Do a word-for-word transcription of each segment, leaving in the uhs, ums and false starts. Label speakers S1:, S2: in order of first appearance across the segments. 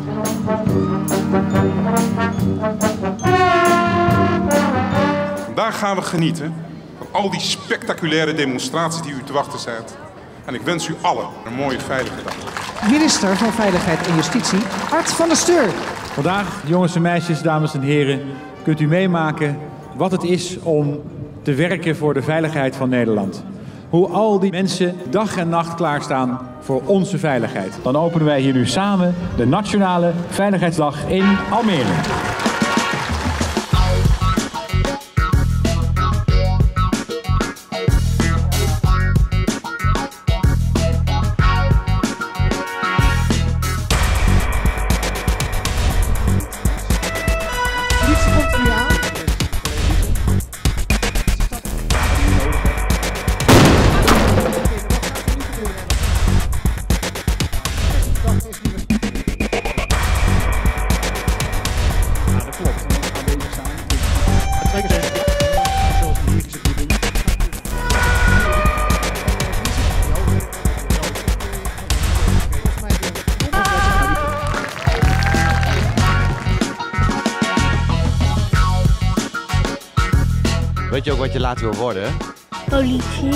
S1: Vandaag gaan we genieten van al die spectaculaire demonstraties die u te wachten staat. En ik wens u allen een mooie veilige dag.
S2: Minister van Veiligheid en Justitie, Art van der Steur.
S3: Vandaag, jongens en meisjes, dames en heren, kunt u meemaken wat het is om te werken voor de veiligheid van Nederland. Hoe al die mensen dag en nacht klaarstaan voor onze veiligheid. Dan openen wij hier nu samen de Nationale Veiligheidsdag in Almere.
S4: Weet je ook wat je later wil worden?
S5: Politie.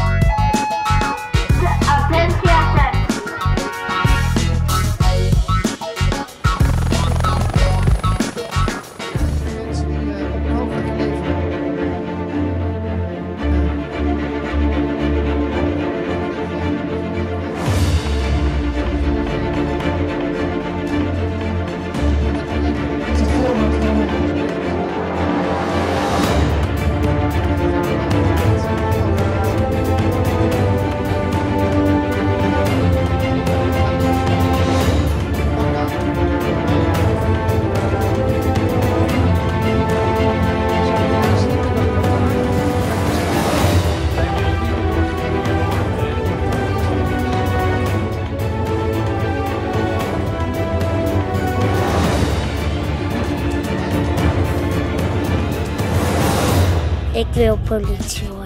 S5: Ik wil politie worden.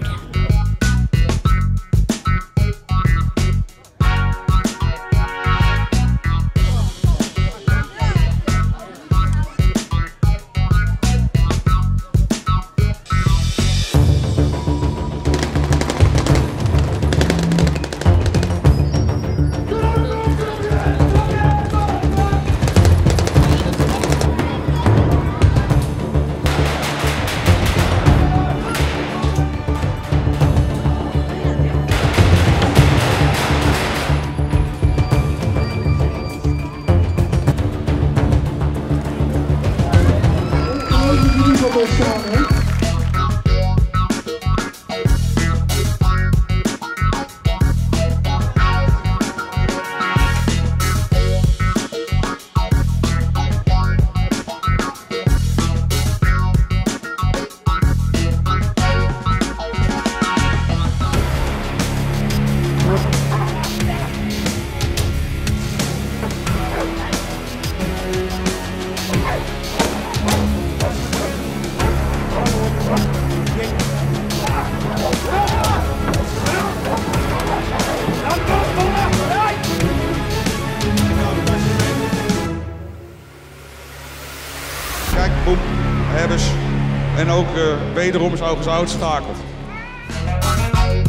S1: Kijk, boem, hebben ze. En ook uh, wederom is August uitschakeld.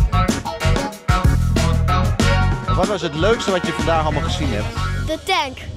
S4: Wat was het leukste wat je vandaag allemaal gezien hebt?
S5: De tank.